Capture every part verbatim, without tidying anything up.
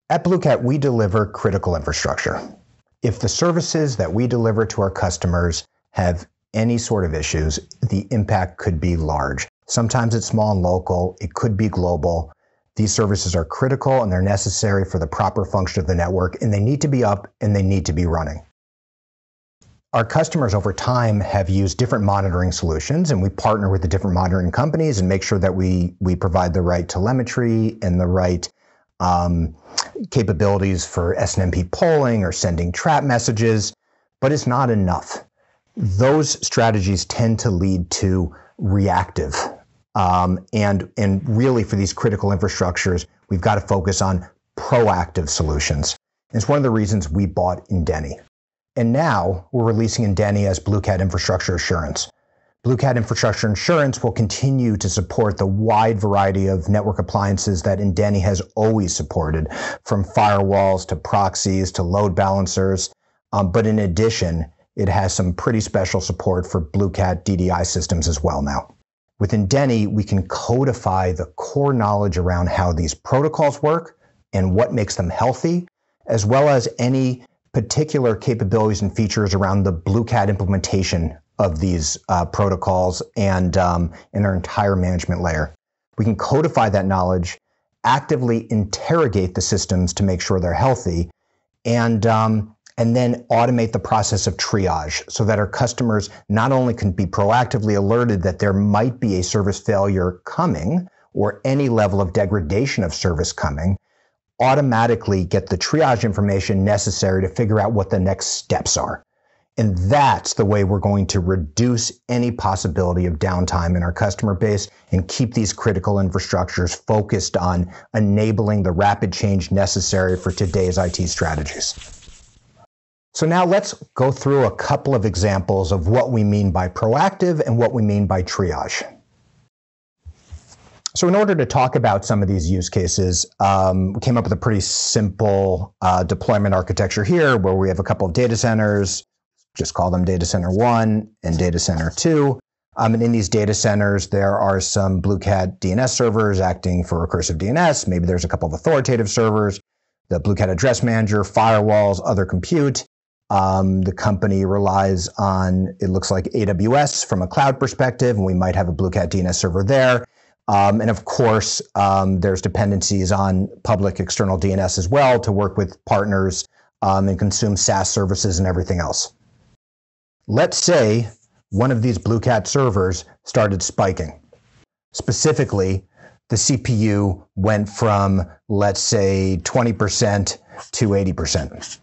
At BlueCat, we deliver critical infrastructure. If the services that we deliver to our customers have any sort of issues, the impact could be large. Sometimes it's small and local, it could be global. These services are critical and they're necessary for the proper function of the network, and they need to be up and they need to be running. Our customers over time have used different monitoring solutions, and we partner with the different monitoring companies and make sure that we, we provide the right telemetry and the right um, capabilities for S N M P polling or sending trap messages, but it's not enough. Those strategies tend to lead to reactive. Um, and, and really for these critical infrastructures, we've got to focus on proactive solutions. And it's one of the reasons we bought Indeni. And now we're releasing Indeni as BlueCat Infrastructure Assurance. BlueCat Infrastructure Assurance will continue to support the wide variety of network appliances that Indeni has always supported, from firewalls to proxies to load balancers. Um, but in addition, it has some pretty special support for BlueCat D D I systems as well now. With Indeni, we can codify the core knowledge around how these protocols work and what makes them healthy, as well as any particular capabilities and features around the BlueCat implementation of these uh, protocols and um, in our entire management layer. We can codify that knowledge, actively interrogate the systems to make sure they're healthy, and um, and then automate the process of triage so that our customers not only can be proactively alerted that there might be a service failure coming or any level of degradation of service coming, automatically get the triage information necessary to figure out what the next steps are. And that's the way we're going to reduce any possibility of downtime in our customer base and keep these critical infrastructures focused on enabling the rapid change necessary for today's I T strategies. So now let's go through a couple of examples of what we mean by proactive and what we mean by triage. So in order to talk about some of these use cases, um, we came up with a pretty simple uh, deployment architecture here where we have a couple of data centers, just call them data center one and data center two. Um, and in these data centers, there are some BlueCat D N S servers acting for recursive D N S. Maybe there's a couple of authoritative servers, the BlueCat address manager, firewalls, other compute. Um, the company relies on, it looks like A W S from a cloud perspective, and we might have a BlueCat D N S server there. Um, and of course, um, there's dependencies on public external D N S as well to work with partners um, and consume SaaS services and everything else. Let's say one of these BlueCat servers started spiking. Specifically, the C P U went from, let's say, twenty percent to eighty percent.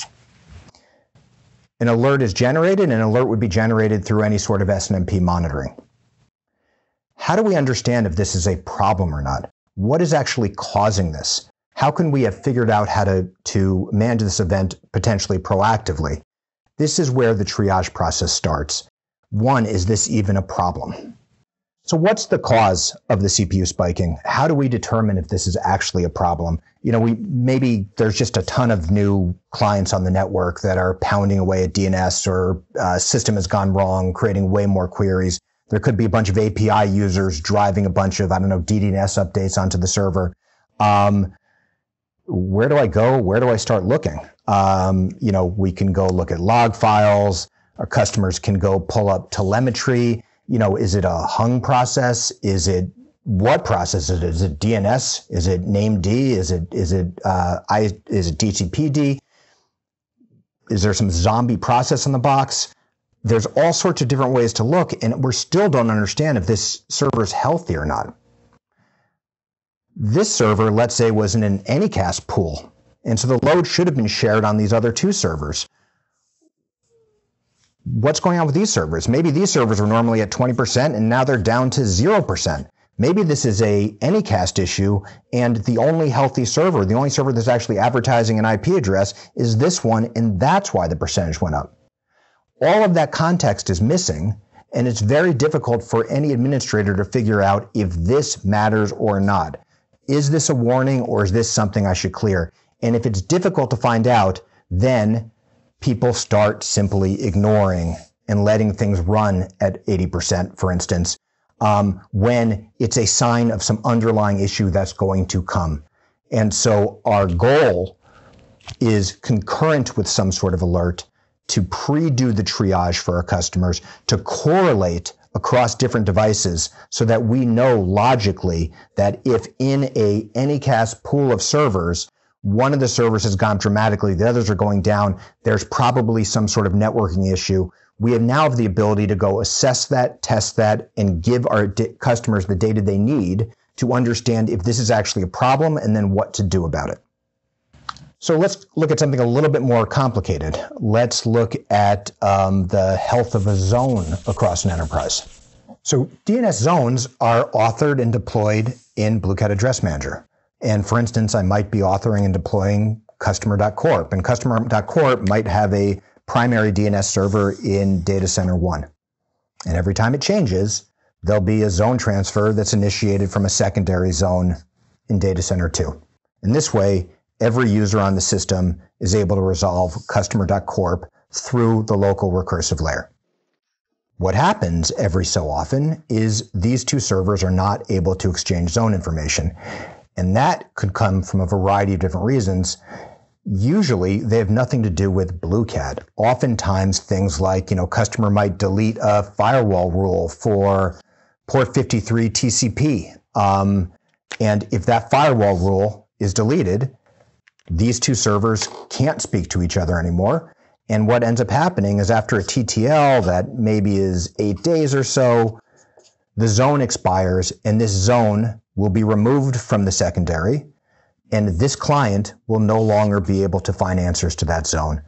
An alert is generated, and an alert would be generated through any sort of S N M P monitoring. How do we understand if this is a problem or not? What is actually causing this? How can we have figured out how to, to manage this event potentially proactively? This is where the triage process starts. One, is this even a problem? So what's the cause of the C P U spiking? How do we determine if this is actually a problem? You know, we maybe there's just a ton of new clients on the network that are pounding away at D N S, or uh, system has gone wrong, creating way more queries. There could be a bunch of A P I users driving a bunch of, I don't know, D D N S updates onto the server. Um, where do I go? Where do I start looking? Um, you know, we can go look at log files. Our customers can go pull up telemetry. You know, is it a hung process? Is it, what process is it? Is it D N S? Is it named D? Is it, is it, uh, I, is it D H C P D? Is there some zombie process in the box? There's all sorts of different ways to look, and we still don't understand if this server is healthy or not. This server, let's say, was in an Anycast pool, and so the load should have been shared on these other two servers. What's going on with these servers? Maybe these servers were normally at twenty percent, and now they're down to zero percent. Maybe this is a Anycast issue, and the only healthy server, the only server that's actually advertising an I P address, is this one, and that's why the percentage went up. All of that context is missing, and it's very difficult for any administrator to figure out if this matters or not. Is this a warning, or is this something I should clear? And if it's difficult to find out, then people start simply ignoring and letting things run at eighty percent, for instance, um, when it's a sign of some underlying issue that's going to come. And so our goal is concurrent with some sort of alert to pre-do the triage for our customers, to correlate across different devices so that we know logically that if in a Anycast pool of servers, one of the servers has gone dramatically, the others are going down, there's probably some sort of networking issue. We have now have the ability to go assess that, test that, and give our di- customers the data they need to understand if this is actually a problem and then what to do about it. So let's look at something a little bit more complicated. Let's look at um, the health of a zone across an enterprise. So D N S zones are authored and deployed in BlueCat Address Manager. And for instance, I might be authoring and deploying customer.corp, and customer.corp might have a primary D N S server in data center one. And every time it changes, there'll be a zone transfer that's initiated from a secondary zone in data center two. In this way, every user on the system is able to resolve customer.corp through the local recursive layer. What happens every so often is these two servers are not able to exchange zone information. And that could come from a variety of different reasons. Usually, they have nothing to do with BlueCat. Oftentimes, things like, you know, customer might delete a firewall rule for port fifty-three T C P. Um, and if that firewall rule is deleted, these two servers can't speak to each other anymore. And what ends up happening is after a T T L that maybe is eight days or so, the zone expires and this zone will be removed from the secondary, and this client will no longer be able to find answers to that zone.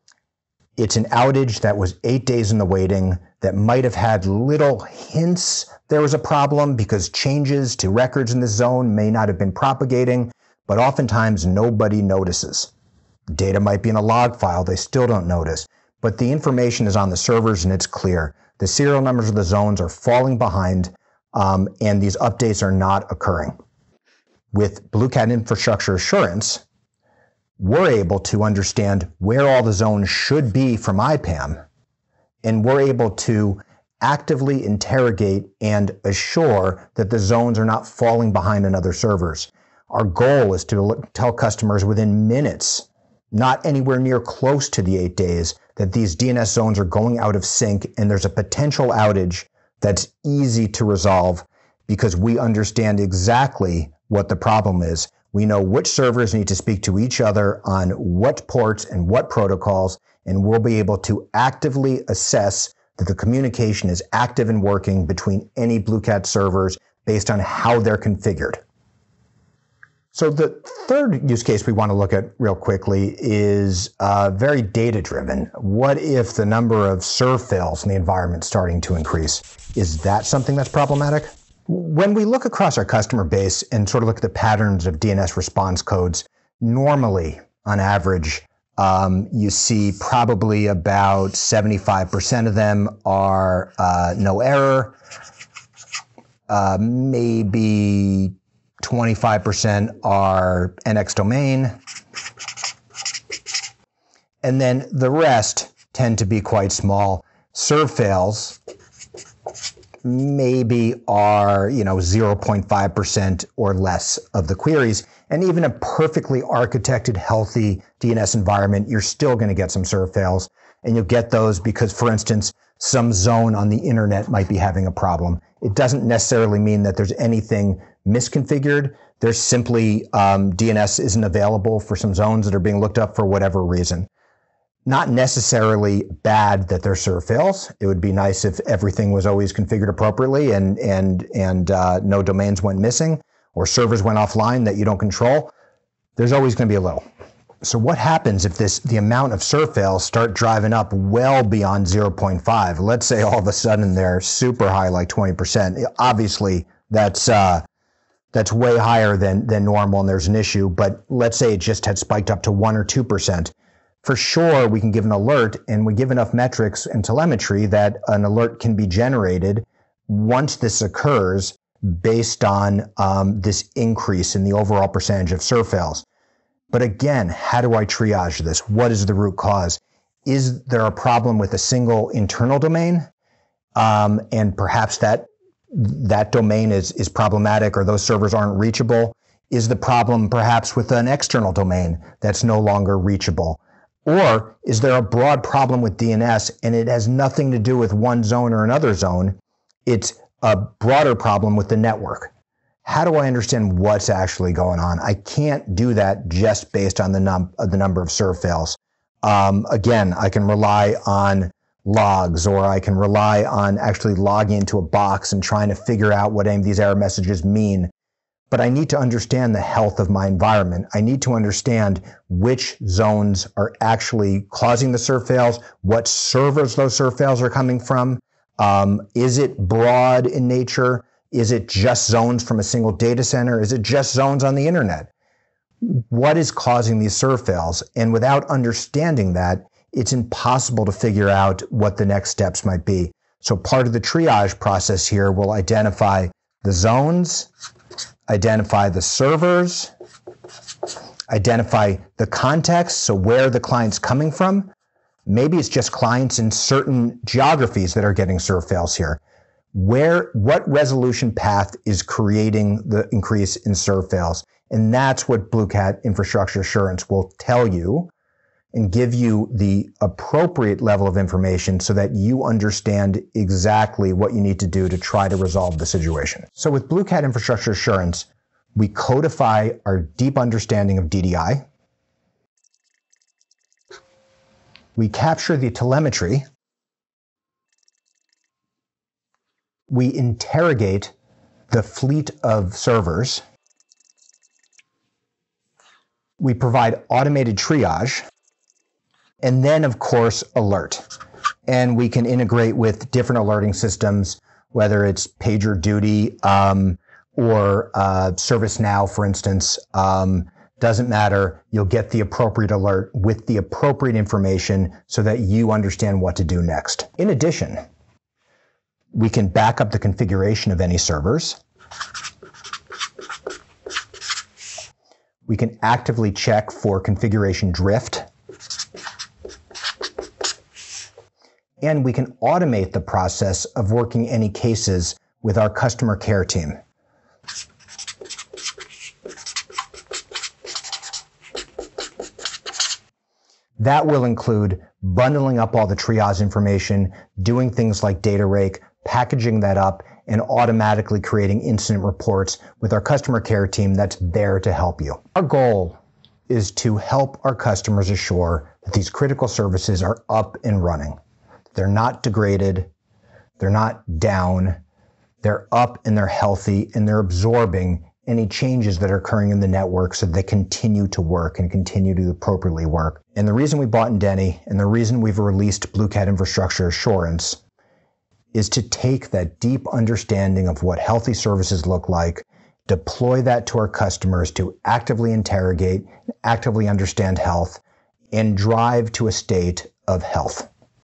It's an outage that was eight days in the waiting that might have had little hints there was a problem because changes to records in the zone may not have been propagating, but oftentimes nobody notices. Data might be in a log file, they still don't notice, but the information is on the servers and it's clear. The serial numbers of the zones are falling behind, um, and these updates are not occurring. With BlueCat Infrastructure Assurance, we're able to understand where all the zones should be from I PAM, and we're able to actively interrogate and assure that the zones are not falling behind on other servers. Our goal is to tell customers within minutes, not anywhere near close to the eight days, that these D N S zones are going out of sync and there's a potential outage that's easy to resolve because we understand exactly what the problem is. We know which servers need to speak to each other on what ports and what protocols, and we'll be able to actively assess that the communication is active and working between any BlueCat servers based on how they're configured. So the third use case we want to look at real quickly is uh, very data-driven. What if the number of SERVFAILs in the environment is starting to increase? Is that something that's problematic? When we look across our customer base and sort of look at the patterns of D N S response codes, normally, on average, um, you see probably about seventy-five percent of them are uh, no error, uh, maybe twenty-five percent are N X domain, and then the rest tend to be quite small. SERVFAILs maybe are, you know, zero point five percent or less of the queries. And even a perfectly architected, healthy D N S environment, you're still going to get some SERVFAILs. And you'll get those because, for instance, some zone on the internet might be having a problem. It doesn't necessarily mean that there's anything misconfigured. There's simply um, D N S isn't available for some zones that are being looked up for whatever reason. Not necessarily bad that they're SERVFAILs. It would be nice if everything was always configured appropriately and and and uh, no domains went missing or servers went offline that you don't control. There's always going to be a little. So what happens if this the amount of SERVFAILs start driving up well beyond zero point five? Let's say all of a sudden they're super high, like twenty percent. Obviously, that's uh, that's way higher than than normal, and there's an issue. But let's say it just had spiked up to one or two percent. For sure, we can give an alert, and we give enough metrics and telemetry that an alert can be generated once this occurs based on um, this increase in the overall percentage of SERVFAILs. But again, how do I triage this? What is the root cause? Is there a problem with a single internal domain? Um, and perhaps that that domain is, is problematic or those servers aren't reachable. Is the problem perhaps with an external domain that's no longer reachable? Or is there a broad problem with D N S and it has nothing to do with one zone or another zone? It's a broader problem with the network. How do I understand what's actually going on? I can't do that just based on the, num the number of SERVFAILs. Um, again, I can rely on logs, or I can rely on actually logging into a box and trying to figure out what any of these error messages mean. But I need to understand the health of my environment. I need to understand which zones are actually causing the SERVFAILs, what servers those SERVFAILs are coming from. Um, is it broad in nature? Is it just zones from a single data center? Is it just zones on the internet? What is causing these SERVFAILs? And without understanding that, it's impossible to figure out what the next steps might be. So part of the triage process here will identify the zones, identify the servers, identify the context, so where the client's coming from. Maybe it's just clients in certain geographies that are getting SERVFAILs here. Where, what resolution path is creating the increase in SERVFAILs? And that's what BlueCat Infrastructure Assurance will tell you and give you the appropriate level of information so that you understand exactly what you need to do to try to resolve the situation. So with BlueCat Infrastructure Assurance, we codify our deep understanding of D D I. We capture the telemetry. We interrogate the fleet of servers. We provide automated triage. And then, of course, alert. And we can integrate with different alerting systems, whether it's PagerDuty um, or uh, ServiceNow, for instance. Um, doesn't matter. You'll get the appropriate alert with the appropriate information so that you understand what to do next. In addition, we can back up the configuration of any servers. We can actively check for configuration drift. And we can automate the process of working any cases with our customer care team. That will include bundling up all the triage information, doing things like data rake, packaging that up, and automatically creating incident reports with our customer care team that's there to help you. Our goal is to help our customers assure that these critical services are up and running. They're not degraded, they're not down, they're up and they're healthy, and they're absorbing any changes that are occurring in the network so that they continue to work and continue to appropriately work. And the reason we bought Indeni and the reason we've released BlueCat Infrastructure Assurance is to take that deep understanding of what healthy services look like, deploy that to our customers to actively interrogate, actively understand health, and drive to a state of health.